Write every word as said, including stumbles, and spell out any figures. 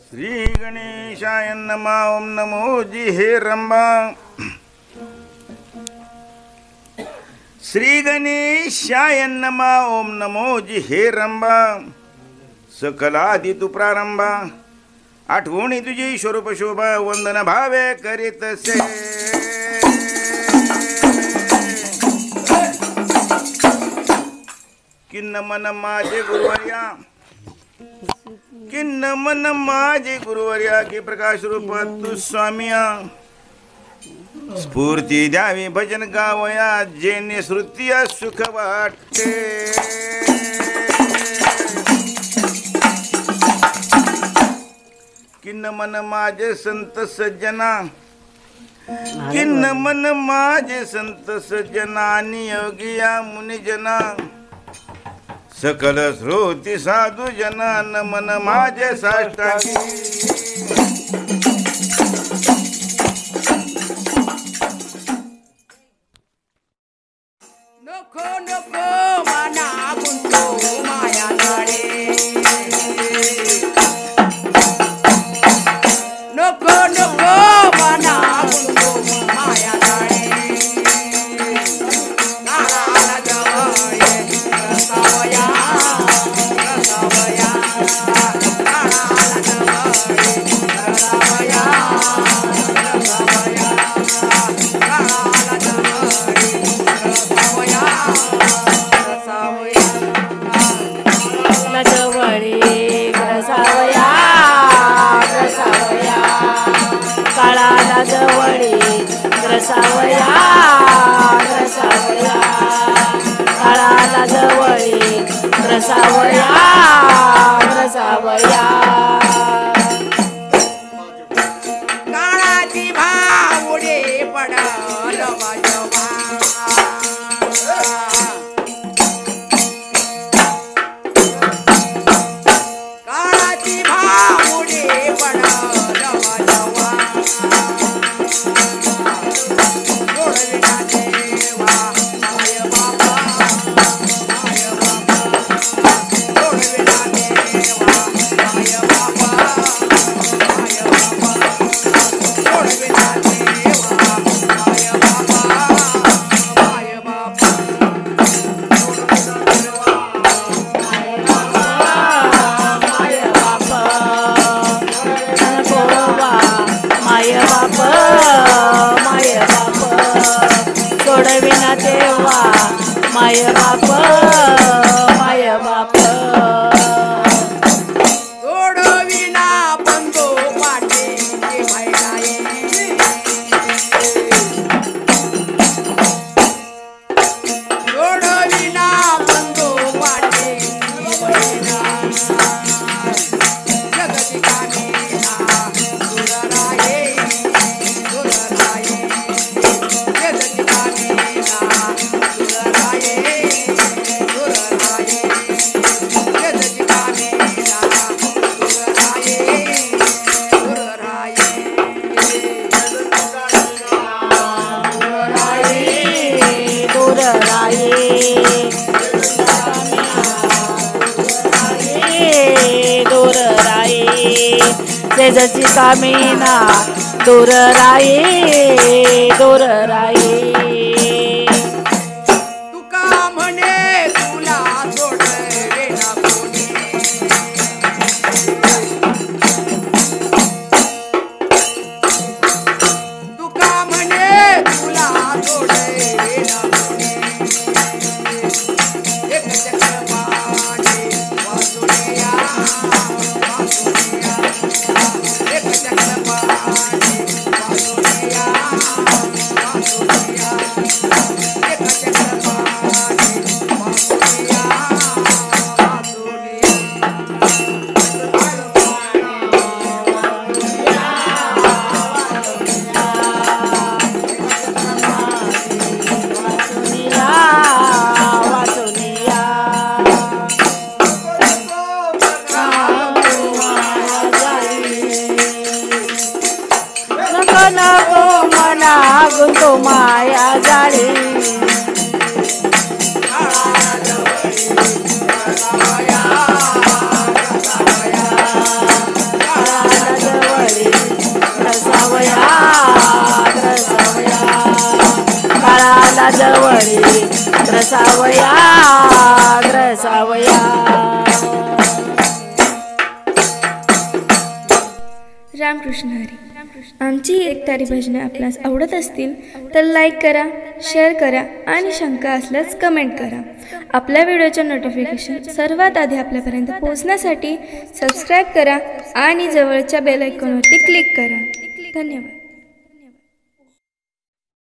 श्री गणेशाय नमः. ओम नमो जी हे रंबा. श्री गणेशाय नमः. ओम नमो जी हे रंबा. सकलादि तू प्रारंभा आठवणी तुझी स्वरूप शोभा वंदन भावे करीत से. किन्न मन माझे गुरुवर्या किन्न मन माझे गुरुवर्या की प्रकाश रूप तू स्वामिया. स्फूर्ती द्यावी भजन गावया जेने श्रुतिया सुख वाटते. किन्न मन माझे संत सज्जना किन्न मन माझे संत सज्जना नियोगिया मुनिजना सकल श्रोती साधू जना नमन माझे साष्टांगी. नको नको मना गुंतो माया जाळे. नको नको मना गुंतो माया जाळे. नारायण जवळ रसावया रसावया नारायण जवळ रसावया रसावया नारायण जवळ जवळी ग्रसावया ग्रसावया काळाला जवळी ग्रसावया ग्रसावया काळाला जवळी ग्रसावया ग्रसावया. काळाची भावडे पडल वाजवा. काळाची भावडे पडल वाजवा. जोडविना देवा माय बाबा माय बाबा. जोडविना देवा माय बाबा माय बाबा. जोडविना देवा माय बाबा माय बाबा. माय बाप माय बाप सोडविना देवा माय बाप माय बाप. जोडविना बंधू पाठी महिलाये. जोडविना बंधू पाठी महिला. जगती कामिना दुराये दुराये. जगती कामिना दुराये दुराये. जगती कामिना दुराये दुराये. राये दूर राये दूर राये तेजची कामिना दूर राये दूर राये. तुका म्हणे तुला सोडले ना कोणी. तुका म्हणे तुला सोडले ना कोणी. एक चक्रपाणी वासुदेया वासुदेया. एक चक्रपाणी वासुदेया वासुदेया. एक चक्रपाणी वासुदेया वासुनिया वासुनिया नको नको मना गुंतो माया जाळी. जवळी ग्रसावया ग्रसावया. रामकृष्ण हरी. आमची ही एकतारी भजने आपणास आवडत असतील तर लाईक करा, शेअर करा आणि शंका असल्यास कमेंट करा. आपल्या व्हिडिओच्या नोटिफिकेशन सर्वात आधी आपल्यापर्यंत पोहोचण्यासाठी सबस्क्राईब करा आणि जवळच्या बेल आयकॉनवरती क्लिक करा. धन्यवाद.